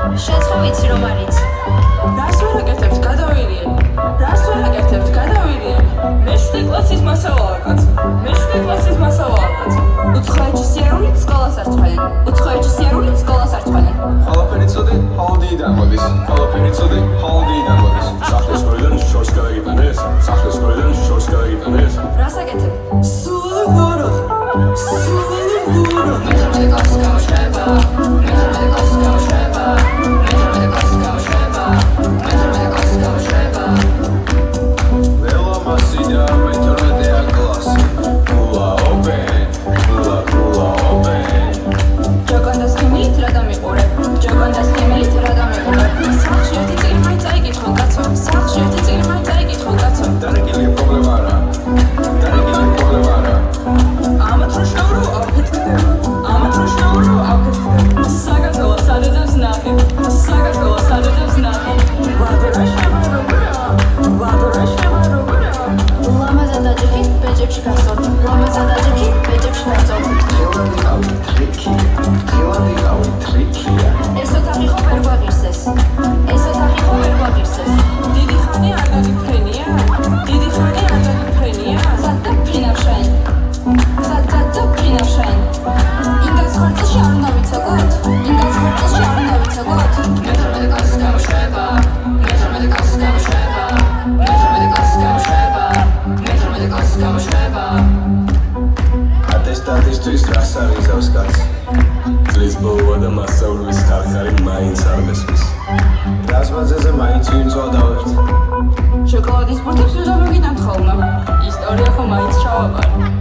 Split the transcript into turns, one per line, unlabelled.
შენც ხო ვიცი რომ არ იცი.
რას ვერ აკეთებთ გადავირიან? რას ვერ აკეთებთ გადავირიან? მე-7 კლასის მასალაა კაც. მე-7 კლასის მასალაა კაც. უცხოეთში სიარულით სკოლას არ წვენენ. უცხოეთში სიარულით სკოლას არ წვენენ.
ყველაფერი ცოდი ჰოლდიიდან მოდის. ყველაფერი ცოდი ჰოლდიიდან მოდის. სახლის სკოლიდან შორს გადაგიტანეს. სახლის სკოლიდან შორს გადაგიტანეს.
რას აკეთებ?
სულ ვურო.
მე-11 კლასს გავშრება. მე-11 კლასს გავშრება. მე-11 კლასს გავშრება. მე-11 კლასს გავშრება.
ველა მასიდა მე-12 კლასი. კულა ოპენ. კულა ოპენ.
ჯოგონდას ხიმილით რა დამიყურე? ჯოგონდას ხიმილით რა დამიყურე? სახში ერთი წელი მაინც წაიკითხო კაცო. სახში ერთი წელი მაინც წაიკითხო კაცო.
დარეკილი პრობლემა არა. დარეკილი პრობლემა არა.
ამათ რო შევრო აფეთქდე. ამათ რო შევრო აფეთქდე. საგატოა სადედებს ნახე. საგატოა სადედებს ნახე. ვადერა შევაროგრა. ვადერა შევაროგრა.
ლამაზად დაჯექი ბეჯებში გასწორ. ლამაზად დაჯექი ბეჯებში გასწორ.
ხილანდიყავი ტრიკია.
ეს ოთახი ხო ვერ გვაღირსეს. ეს ოთახი ხო ვერ გვაღირსეს.
დიდი ხანი არ დაგიფრენია? დიდი ხანი არ დაგიფრენია?
სადაფრინა შენ. სადაფრინა შენ. ინგას ხარწელში არ უნდა ვიცაგოთ. ინგას ხარწელში არ უნდა ვიცაგოთ. მე-12 კლასს გავშრება. მე-12 კლასს გავშრება. მე-12 კლასს გავშრება. მე-12 კლასს გავშრება.
ატესტატისთვის რას არიზავს კაცი? წლის ბოლოა და მასწავლებლის ხარხარი მაინც არ მესმის. რას მაზეზე მაინც ვიმწვადავებთ?
შოკოლადის ბურთებს უნდა მოგიტანთ ხოლმე. ისტორია ხო მაინც ჩავაბარე.